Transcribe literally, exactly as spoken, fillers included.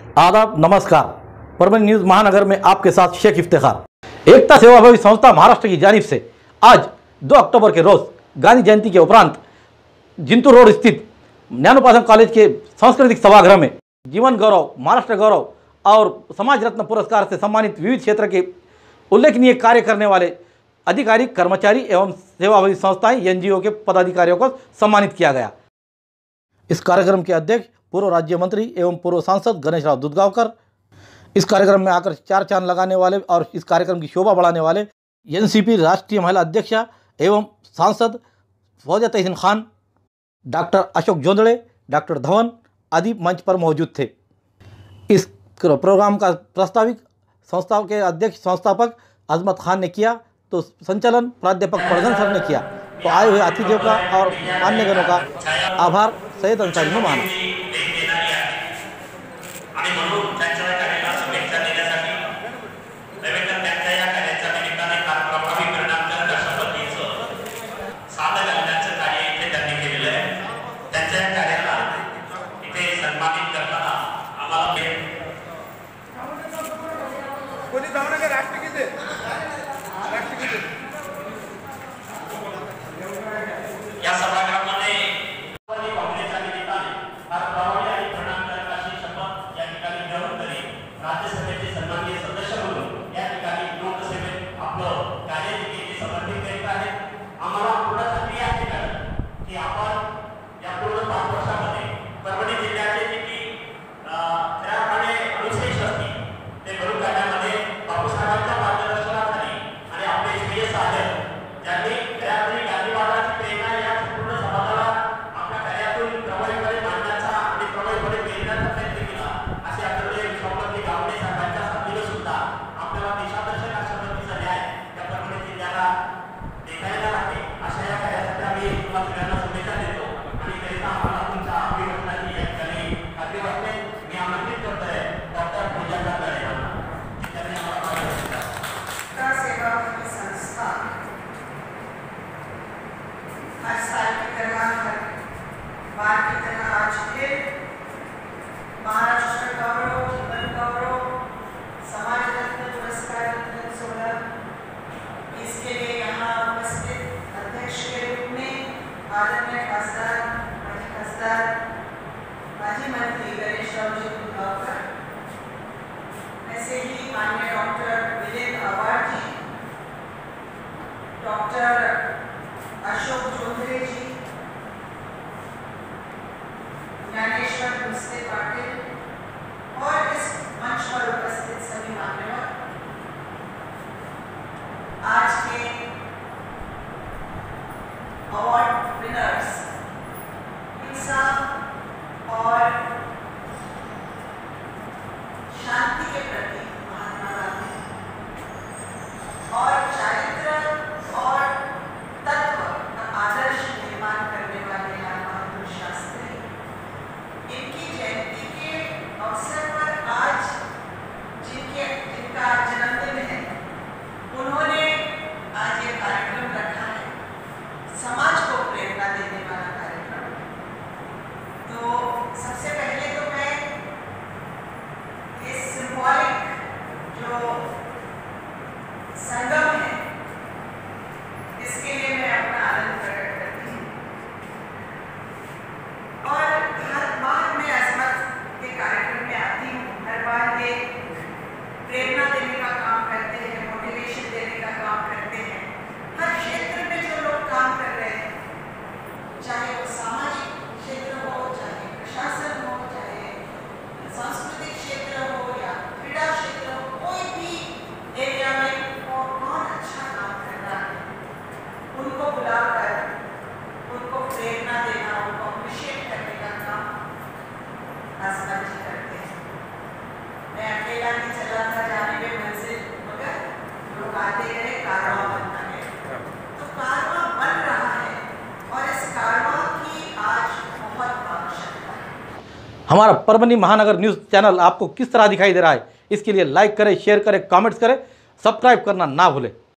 आदाब, नमस्कार। परभनी न्यूज़ महानगर में आपके साथ शेख इफ्तिखार। एकता सेवाभावी संस्था महाराष्ट्र की जानिब से आज दो अक्टूबर के रोज़ गांधी जयंती के उपरांत जिंतूर रोड स्थित ज्ञानोपासना कॉलेज के सांस्कृतिक सभागृह में जीवन गौरव, महाराष्ट्र गौरव और समाज रत्न पुरस्कार से सम्मानित विविध क्षेत्र के उल्लेखनीय कार्य करने वाले अधिकारी, कर्मचारी एवं सेवाभावी संस्थाएं एनजीओ के पदाधिकारियों को सम्मानित किया गया। इस कार्यक्रम के अध्यक्ष पूर्व राज्य मंत्री एवं पूर्व सांसद गणेश राव दुधगावकर, इस कार्यक्रम में आकर चार चांद लगाने वाले और इस कार्यक्रम की शोभा बढ़ाने वाले एनसीपी राष्ट्रीय महिला अध्यक्षा एवं सांसद फौजिया तहसीन खान, डॉक्टर अशोक जोंदड़े, डॉक्टर धवन आदि मंच पर मौजूद थे। इस प्रोग्राम का प्रस्ताविक संस्था के अध्यक्ष संस्थापक अजमत खान ने किया तो संचालन प्राध्यापक प्रधान सर ने किया। तो आए हुए अतिथियों का और मान्यगणों का आभार सैयद अंसारी ने माना। या सभागृहामध्ये काँग्रेसच्या निमित्ताने फार प्रभावी आणि परिणामकारक शपथ या ठिकाणी घेऊन तरी राज्यसभेचे सन्माननीय सदस्य म्हणून या ठिकाणी लोकसेवेत आपलं कार्य देखील समर्पित करीत आहेत। आम्हाला पूर्ण खात्री आहे की आपण या पूर्ण पाच वर्षामध्ये परभणी जिल्ह्याचे जे की त्याप्रमाणे अनुशेष असतील ते भरून काढण्यामध्ये बापूसाहेबांच्या मार्गदर्शनाखाली आणि आपले श्रेय साधक ज्यांनी त्यातही गांधीवादाची प्रेरणा या संपूर्ण समाजाला आपल्या कार्यातून प्रभावीपणे मांडण्याचा आणि प्रभावीपणे प्रेरण्याचा प्रयत्न केला असे आपले विश्वपती गावडे साहेबांच्या साथीने सुद्धा आपल्याला देशादर्शक अशा पद्धतीचा न्याय या परभणी जिल्ह्याला देखायला आहे। अशा या कार्यासाठी आम्ही तुम्हाला सगळ्यांना शुभेच्छा देतो आणि करिता आम्हाला तुमच्या अभिवादनाची या ठिकाणी खात्री वाटते। मी आमंत्रित करतोय डॉक्टर पूजा गावडे यांना, त्यांनी आम्हाला मार्गदर्शन सेवा संस्था हर साल की तरह हर बार की तरह आज फिर महाराष्ट्र गौरव, जीवन गौरव, समाज रत्न पुरस्कार वितरण सोलह इसके लिए यहाँ उपस्थित अध्यक्ष के रूप में आदरणीय खासदार, माजी खासदार, माजी मंत्री गणेश राव जी दुधगावकर, ऐसे ही माननीय डॉक्टर विजय अवार्ड जी, डॉक्टर अशोक जोंधळे जी, ज्ञानेश्वर भोसले पाटिल और इस मंच पर उपस्थित सभी मान्यवर, आज के अवार्ड विनर्स हिंसा और शांति के प्रति महात्मा गांधी और चारित्र और तत्व का आदर्श निर्माण करने वाले लाल बहादुर शास्त्री, इनकी जयंती के अवसर पर आज जिनके जिनका जन्मदिन है, उन्होंने आज ये कार्यक्रम रखा है, समाज को प्रेरणा देने वाला कार्यक्रम। तो सबसे पहले तो मैं इस सिंबॉलिक जो संगम है इसके लिए मैं अपना आनंद प्रकट करती हूँ। और हर बार मैं अजमत के कार्यक्रम में आती हूँ, हर बार ये प्रेरणा देने का काम करते हैं, मोटिवेशन देने का काम करते हैं। हर क्षेत्र में जो लोग काम कर रहे हैं, चाहे वो सामाजिक क्षेत्र हो, चाहे प्रशासन हो, चाहे सांस्कृतिक क्षेत्र हो या क्रीड़ा क्षेत्र हो, कोई भी एरिया में वो बहुत अच्छा काम कर रहा है, उनको बुलाकर उनको प्रेरणा देना, उनको अप्रिशिएट करने का काम आसमान जी करते हैं। मैं अकेला नहीं चला था जाने में मंजिल, मगर लोग आते गए, कारवां बनता है। तो कारवां बन रहा है और इस कारवां की आज बहुत आवश्यकता है। हमारा परभनी महानगर न्यूज़ चैनल आपको किस तरह दिखाई दे रहा है, इसके लिए लाइक करें, शेयर करें, कमेंट्स करें, सब्सक्राइब करना ना भूलें।